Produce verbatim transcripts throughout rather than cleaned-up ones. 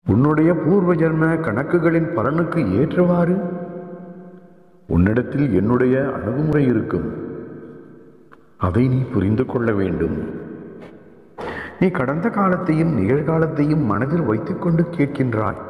உன்னுடைய பூர்வ ஜன்ம கணக்குகளின் பலனுக்கு ஏற்றவாறு உன்னிடத்தில் என்னுடைய அணுகுமுறை இருக்கும். அதை நீ புரிந்து கொள்ள வேண்டும். நீ கடந்த காலத்தையும் நிகழ்காலத்தையும் மனதில் வைத்துக்கொண்டு கேட்கின்றாய்.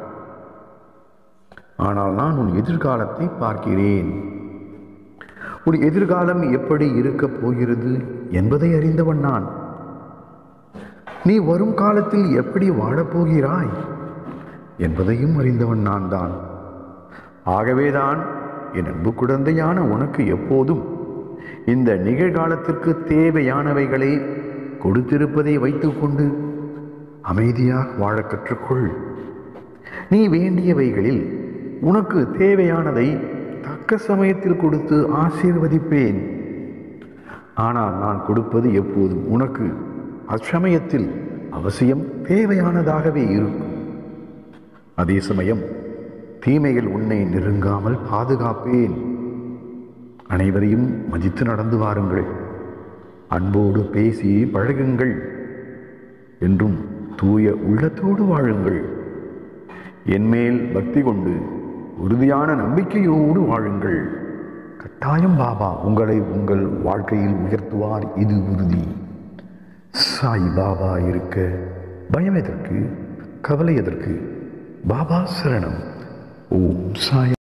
ஆனால் நான் உன் எதிர்காலத்தை பார்க்கிறேன். உன் எதிர்காலம் எப்படி இருக்கப் போகிறது என்பதை அறிந்தவன் நான். நீ வரும் காலத்தில் எப்படி வாழப்போகிறாய் என்பதையும் அறிந்தவன் நான் தான். ஆகவேதான் என் அன்பு குழந்தையான உனக்கு எப்போதும் இந்த நிகழ்காலத்திற்கு தேவையானவைகளை கொடுத்திருப்பதை வைத்துக்கொண்டு அமைதியாக வாழ கற்றுக்கொள். நீ வேண்டியவைகளில் உனக்கு தேவையானதை தக்க சமயத்தில் கொடுத்து ஆசீர்வதிப்பேன். ஆனால் நான் கொடுப்பது எப்போதும் உனக்கு அச்சமயத்தில் அவசியம் தேவையானதாகவே இருக்கும். அதே சமயம் தீமைகள் உன்னை நெருங்காமல் பாதுகாப்பேன். அனைவரையும் மதித்து நடந்து வாருங்கள். அன்போடு பேசி பழகுங்கள். என்றும் தூய உள்ளத்தோடு வாழுங்கள். என்மேல் பக்தி கொண்டு உறுதியான நம்பிக்கையோடு வாழுங்கள். கட்டாயம் பாபா உங்களை உங்கள் வாழ்க்கையில் உயர்த்துவார், இது உறுதி. சாய் பாபா இருக்க பயம் எதற்கு, கவலை எதற்கு? பாபா சரணம். ஓம் சாய்.